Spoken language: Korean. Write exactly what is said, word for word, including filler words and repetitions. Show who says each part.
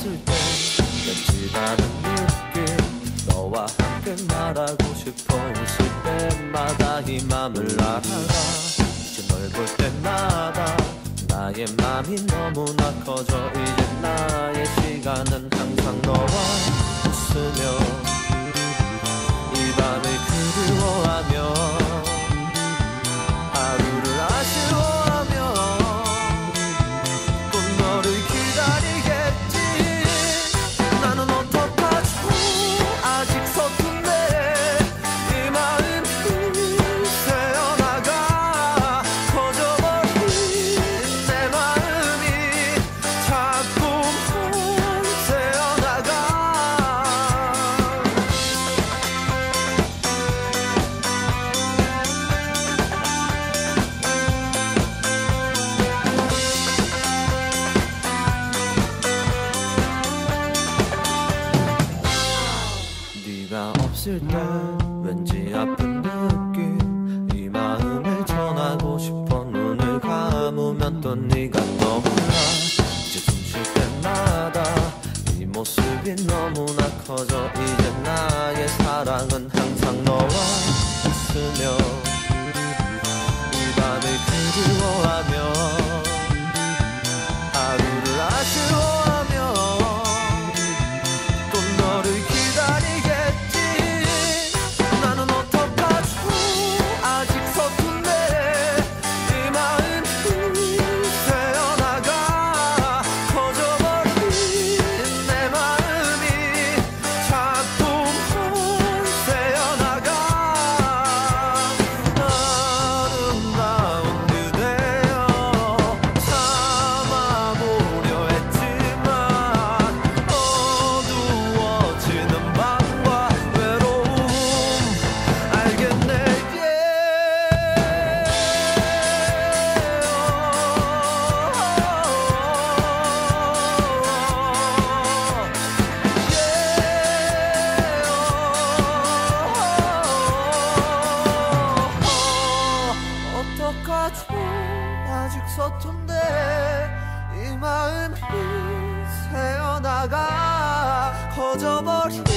Speaker 1: 때 왠지 다른 느낌 너와 함께 말하고 싶어 웃을 때마다 이 맘을 알아가 이제 널 볼 때마다 나의 맘이 너무나 커져 이제 나의 시간은 항상 너와 웃으며 이 밤을 그리워하며 하루를 아쉬워하며 꼭 너를 기다리겠지. 나는 어떡하지 아직 서툰데 이 마음이 새어나가 커져버린 내 마음이 자꾸만 새어나가. 네가 없을 때 왠지 아픈 느낌 이 마음을 전하고 싶어. 눈을 감으면 또 네가 떠올라 이제 숨 쉴 때마다 네 모습이 너무나 커져 이제 나의 사랑은 항상 너와 있으며 이 밤을 그리워하며 하루를 아쉬워하며 또 너를 기다리겠지. 나는 어떡하지 아직 서툰데 이 마음이 새어나가 커져버린 내 마음이 자꾸만 새어나가. 아름다운 그대여 참아보려 했지만 어두워지는 밤과 외로움 알겠네. 어떡하지 아직 서툰데 이 마음이 새어나가 커져버린